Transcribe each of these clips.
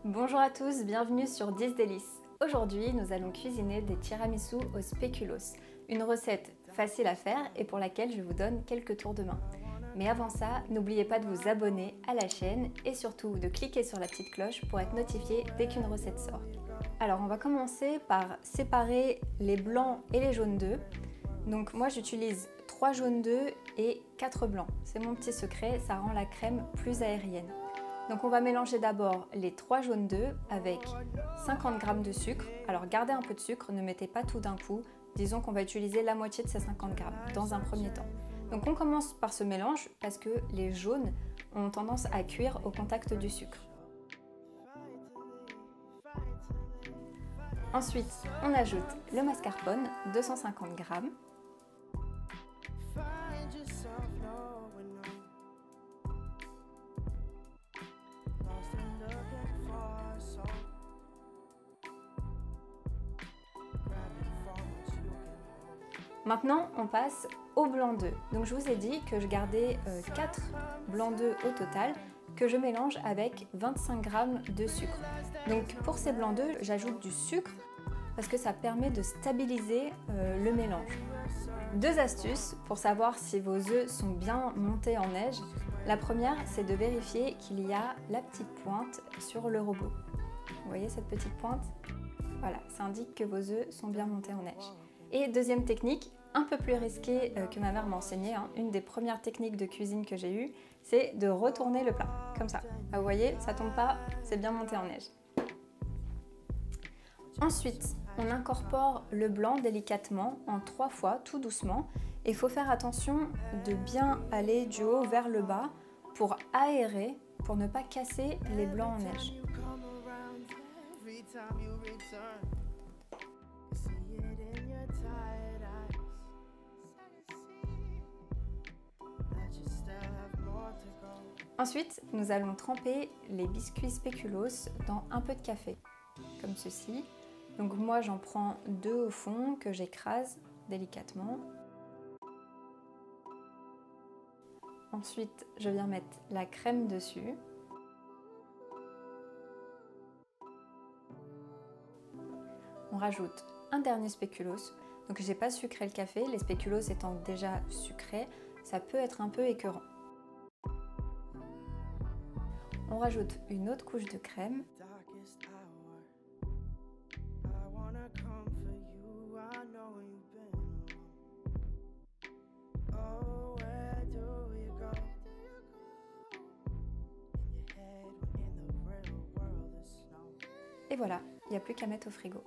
Bonjour à tous, bienvenue sur 10 délices. Aujourd'hui, nous allons cuisiner des tiramisu au spéculoos, une recette facile à faire et pour laquelle je vous donne quelques tours de main. Mais avant ça, n'oubliez pas de vous abonner à la chaîne et surtout de cliquer sur la petite cloche pour être notifié dès qu'une recette sort. Alors on va commencer par séparer les blancs et les jaunes d'œufs. Donc moi j'utilise 3 jaunes d'œufs et 4 blancs. C'est mon petit secret, ça rend la crème plus aérienne. Donc on va mélanger d'abord les 3 jaunes d'œufs avec 50 g de sucre. Alors gardez un peu de sucre, ne mettez pas tout d'un coup. Disons qu'on va utiliser la moitié de ces 50 g dans un premier temps. Donc on commence par ce mélange parce que les jaunes ont tendance à cuire au contact du sucre. Ensuite, on ajoute le mascarpone, 250 g. Maintenant, on passe au blanc d'œuf. Donc je vous ai dit que je gardais 4 blancs d'œufs au total que je mélange avec 25 g de sucre. Donc pour ces blancs d'œufs, j'ajoute du sucre parce que ça permet de stabiliser le mélange. 2 astuces pour savoir si vos œufs sont bien montés en neige. La première, c'est de vérifier qu'il y a la petite pointe sur le robot. Vous voyez cette petite pointe? Voilà, ça indique que vos œufs sont bien montés en neige. Et deuxième technique, un peu plus risquée que ma mère m'a enseigné, une des premières techniques de cuisine que j'ai eues, c'est de retourner le plat, comme ça. Vous voyez, ça tombe pas, c'est bien monté en neige. Ensuite, on incorpore le blanc délicatement en 3 fois, tout doucement. Et il faut faire attention de bien aller du haut vers le bas pour aérer, pour ne pas casser les blancs en neige. Ensuite, nous allons tremper les biscuits spéculoos dans un peu de café, comme ceci. Donc moi, j'en prends 2 au fond que j'écrase délicatement. Ensuite, je viens mettre la crème dessus. On rajoute un dernier spéculoos. Donc j'ai pas sucré le café, les spéculoos étant déjà sucrés, ça peut être un peu écœurant. On rajoute une autre couche de crème. Et voilà, il n'y a plus qu'à mettre au frigo.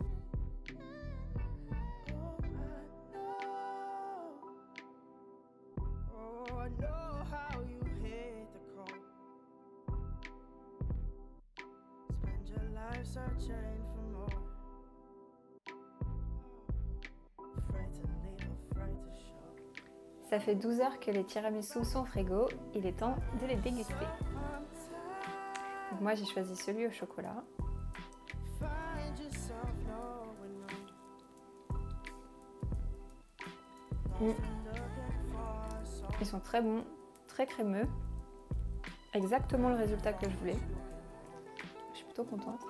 Ça fait 12 heures que les tiramisus sont au frigo, il est temps de les déguster. Donc moi j'ai choisi celui au chocolat. Ils sont très bons, très crémeux, exactement le résultat que je voulais. Je suis plutôt contente.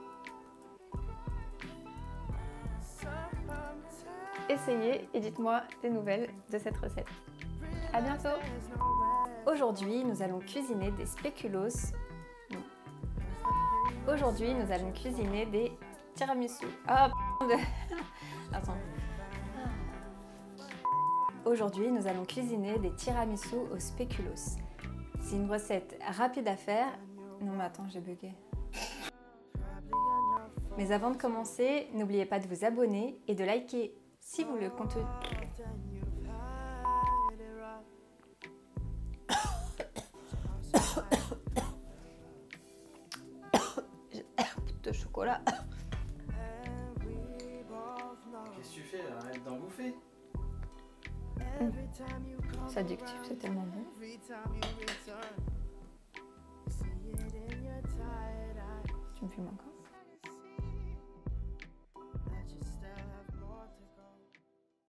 Essayez et dites-moi des nouvelles de cette recette. À bientôt! Aujourd'hui, nous allons cuisiner des spéculoos. Aujourd'hui, nous allons cuisiner des tiramisu. Ah, attends. Aujourd'hui, nous allons cuisiner des tiramisu au spéculoos. C'est une recette rapide à faire. Non mais attends, j'ai bugué. Mais avant de commencer, n'oubliez pas de vous abonner et de liker si vous le comptez. De chocolat. Qu'est-ce que tu fais là? Arrête d'en bouffer. C'est addictif, c'est tellement bon. Tu me fumes encore?